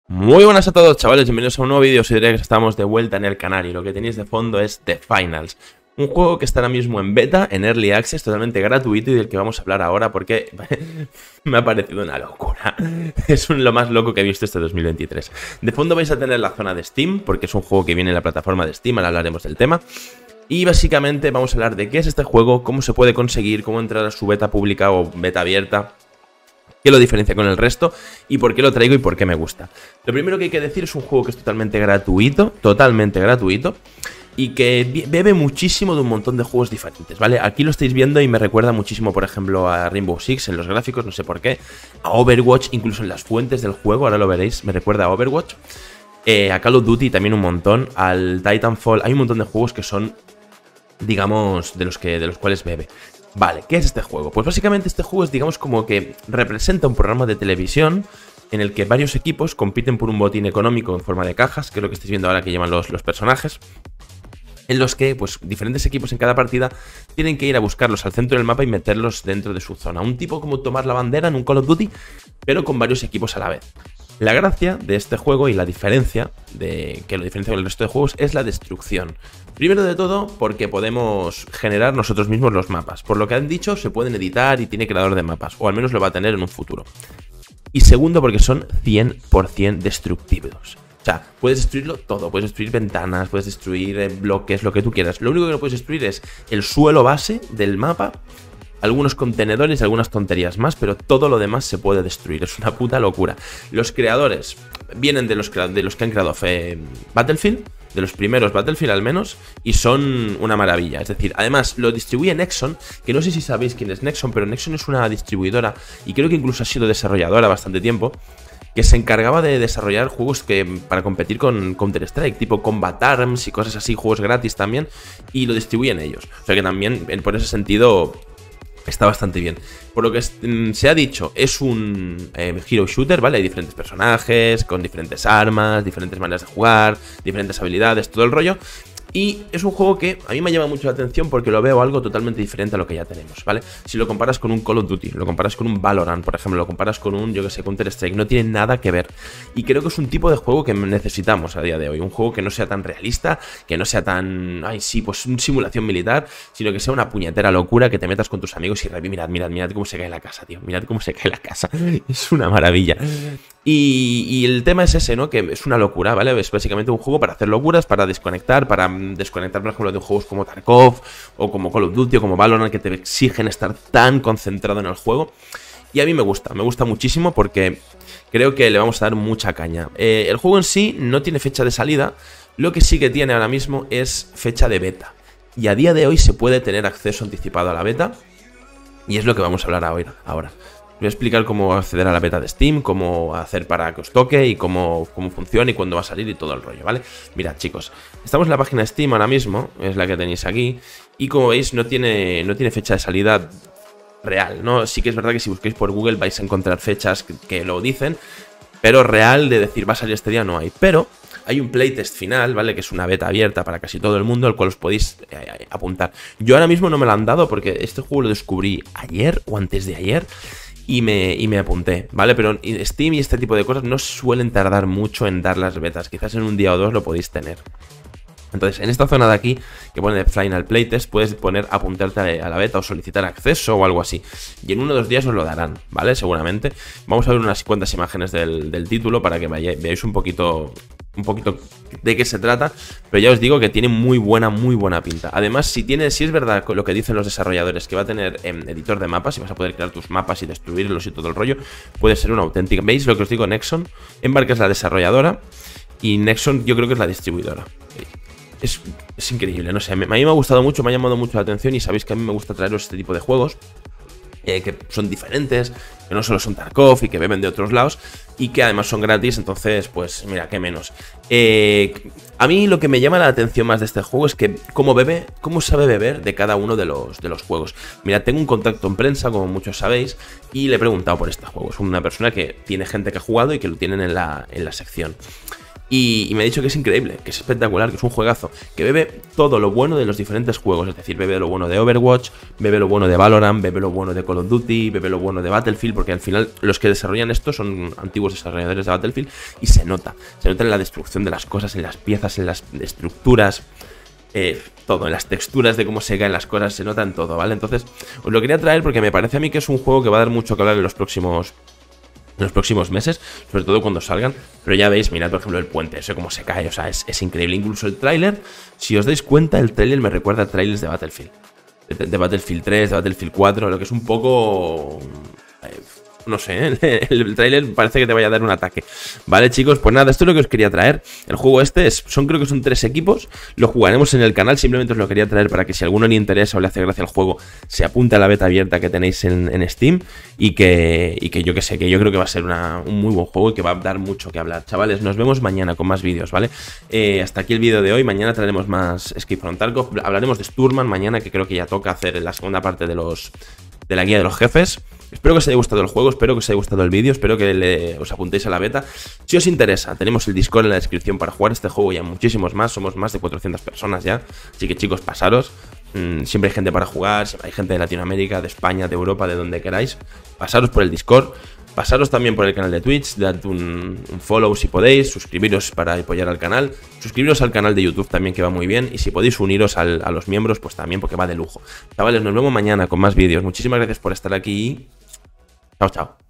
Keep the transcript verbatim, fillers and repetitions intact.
Muy buenas a todos, chavales, bienvenidos a un nuevo vídeo. Soy Drex, estamos de vuelta en el canal y lo que tenéis de fondo es The Finals, un juego que está ahora mismo en beta, en Early Access, totalmente gratuito y del que vamos a hablar ahora porque me ha parecido una locura. Es un, lo más loco que he visto este dos mil veintitrés. De fondo vais a tener la zona de Steam, porque es un juego que viene en la plataforma de Steam, ahora hablaremos del tema. Y básicamente vamos a hablar de qué es este juego, cómo se puede conseguir, cómo entrar a su beta pública o beta abierta, qué lo diferencia con el resto y por qué lo traigo y por qué me gusta. Lo primero que hay que decir es un juego que es totalmente gratuito, totalmente gratuito, y que bebe muchísimo de un montón de juegos diferentes, ¿vale? Aquí lo estáis viendo y me recuerda muchísimo, por ejemplo, a Rainbow Six en los gráficos, no sé por qué, a Overwatch, incluso en las fuentes del juego, ahora lo veréis, me recuerda a Overwatch, eh, a Call of Duty también un montón, al Titanfall, hay un montón de juegos que son, digamos, de los, que, de los cuales bebe. Vale, ¿qué es este juego? Pues básicamente este juego es, digamos, como que representa un programa de televisión en el que varios equipos compiten por un botín económico en forma de cajas, que es lo que estáis viendo ahora que llevan los, los personajes, en los que, pues, diferentes equipos en cada partida tienen que ir a buscarlos al centro del mapa y meterlos dentro de su zona. Un tipo como tomar la bandera en un Call of Duty, pero con varios equipos a la vez. La gracia de este juego y la diferencia, de que lo diferencia del resto de juegos, es la destrucción. Primero de todo, porque podemos generar nosotros mismos los mapas. Por lo que han dicho, se pueden editar y tiene creador de mapas, o al menos lo va a tener en un futuro. Y segundo, porque son cien por cien destructibles. O sea, puedes destruirlo todo, puedes destruir ventanas, puedes destruir eh, bloques, lo que tú quieras. Lo único que no puedes destruir es el suelo base del mapa, algunos contenedores y algunas tonterías más, pero todo lo demás se puede destruir. Es una puta locura. Los creadores vienen de los, de los que han creado eh, Battlefield, de los primeros Battlefield al menos, y son una maravilla. Es decir, además lo distribuye Nexon, que no sé si sabéis quién es Nexon, pero Nexon es una distribuidora, y creo que incluso ha sido desarrolladora bastante tiempo, que se encargaba de desarrollar juegos que para competir con Counter-Strike, tipo Combat Arms y cosas así, juegos gratis también, y lo distribuyen ellos. O sea que también, por ese sentido, está bastante bien. Por lo que se ha dicho, es un eh, hero shooter, ¿vale? Hay diferentes personajes, con diferentes armas, diferentes maneras de jugar, diferentes habilidades, todo el rollo. Y es un juego que a mí me llama mucho la atención porque lo veo algo totalmente diferente a lo que ya tenemos, ¿vale? Si lo comparas con un Call of Duty, lo comparas con un Valorant, por ejemplo, lo comparas con un, yo que sé, Counter-Strike, no tiene nada que ver. Y creo que es un tipo de juego que necesitamos a día de hoy. Un juego que no sea tan realista, que no sea tan, ay sí, pues una simulación militar, sino que sea una puñetera locura, que te metas con tus amigos y mirad, mirad, mirad cómo se cae la casa, tío. Mirad cómo se cae la casa. Es una maravilla. Y, y el tema es ese, ¿no? Que es una locura, ¿vale? Es básicamente un juego para hacer locuras, para desconectar, para desconectar, por ejemplo, de juegos como Tarkov o como Call of Duty o como Valorant, que te exigen estar tan concentrado en el juego. Y a mí me gusta, me gusta muchísimo porque creo que le vamos a dar mucha caña. Eh, el juego en sí no tiene fecha de salida, lo que sí que tiene ahora mismo es fecha de beta. Y a día de hoy se puede tener acceso anticipado a la beta, y es lo que vamos a hablar ahora. Voy a explicar cómo acceder a la beta de Steam, cómo hacer para que os toque y cómo, cómo funciona y cuándo va a salir y todo el rollo, ¿vale? Mirad, chicos, estamos en la página de Steam ahora mismo, es la que tenéis aquí, y como veis no tiene, no tiene fecha de salida real, ¿no? Sí que es verdad que si busquéis por Google vais a encontrar fechas que, que lo dicen, pero real de decir va a salir este día no hay. Pero hay un playtest final, ¿vale? Que es una beta abierta para casi todo el mundo, al cual os podéis eh, apuntar. Yo ahora mismo no me lo han dado porque este juego lo descubrí ayer o antes de ayer, Y me, y me apunté, ¿vale? Pero Steam y este tipo de cosas no suelen tardar mucho en dar las betas. Quizás en un día o dos lo podéis tener. Entonces, en esta zona de aquí, que pone Final Playtest, puedes poner apuntarte a la beta o solicitar acceso o algo así. Y en uno o dos días os lo darán, ¿vale? Seguramente. Vamos a ver unas cuantas imágenes del, del título para que vayáis, veáis un poquito... un poquito de qué se trata, pero ya os digo que tiene muy buena, muy buena pinta. Además, si tiene, si es verdad lo que dicen los desarrolladores, que va a tener eh, editor de mapas y vas a poder crear tus mapas y destruirlos y todo el rollo, puede ser una auténtica. ¿Veis lo que os digo? Nexon, Embark es la desarrolladora y Nexon yo creo que es la distribuidora. Es, es increíble, no sé, a mí me ha gustado mucho, me ha llamado mucho la atención y sabéis que a mí me gusta traeros este tipo de juegos. Eh, que son diferentes, que no solo son Tarkov y que beben de otros lados y que además son gratis, entonces pues mira, qué menos. Eh, a mí lo que me llama la atención más de este juego es que cómo bebe, cómo sabe beber de cada uno de los, de los juegos. Mira, tengo un contacto en prensa, como muchos sabéis, y le he preguntado por este juego. Es una persona que tiene gente que ha jugado y que lo tienen en la, en la sección. Y, y me ha dicho que es increíble, que es espectacular, que es un juegazo, que bebe todo lo bueno de los diferentes juegos, es decir, bebe lo bueno de Overwatch, bebe lo bueno de Valorant, bebe lo bueno de Call of Duty, bebe lo bueno de Battlefield, porque al final los que desarrollan esto son antiguos desarrolladores de Battlefield y se nota, se nota en la destrucción de las cosas, en las piezas, en las estructuras, eh, todo, en las texturas de cómo se caen las cosas, se nota en todo, ¿vale? Entonces, os lo quería traer porque me parece a mí que es un juego que va a dar mucho que hablar en los próximos... en los próximos meses, sobre todo cuando salgan. Pero ya veis, mirad por ejemplo el puente, eso cómo se cae, o sea, es, es increíble. Incluso el tráiler, si os dais cuenta, el tráiler me recuerda a trailers de Battlefield, de, de Battlefield tres, de Battlefield cuatro, lo que es un poco... Eh, no sé, ¿eh? el, el tráiler parece que te vaya a dar un ataque. Vale, chicos, pues nada, esto es lo que os quería traer. El juego este es, son creo que son tres equipos. Lo jugaremos en el canal, simplemente os lo quería traer para que si a alguno le interesa o le hace gracia el juego, se apunte a la beta abierta que tenéis en, en Steam. Y que, y que yo que sé, que yo creo que va a ser una, un muy buen juego y que va a dar mucho que hablar. Chavales, nos vemos mañana con más vídeos, ¿vale? Eh, hasta aquí el vídeo de hoy. Mañana traeremos más Escape from Tarkov. Hablaremos de Sturman mañana, que creo que ya toca hacer la segunda parte de los... de la guía de los jefes. Espero que os haya gustado el juego, espero que os haya gustado el vídeo, espero que le, os apuntéis a la beta. Si os interesa, tenemos el Discord en la descripción para jugar este juego y a muchísimos más. Somos más de cuatrocientas personas ya, así que chicos, pasaros. Mm, siempre hay gente para jugar, siempre hay gente de Latinoamérica, de España, de Europa, de donde queráis. Pasaros por el Discord. Pasaros también por el canal de Twitch, dad un, un follow si podéis, suscribiros para apoyar al canal, suscribiros al canal de YouTube también que va muy bien y si podéis uniros al, a los miembros pues también porque va de lujo. Chavales, nos vemos mañana con más vídeos, muchísimas gracias por estar aquí y chao chao.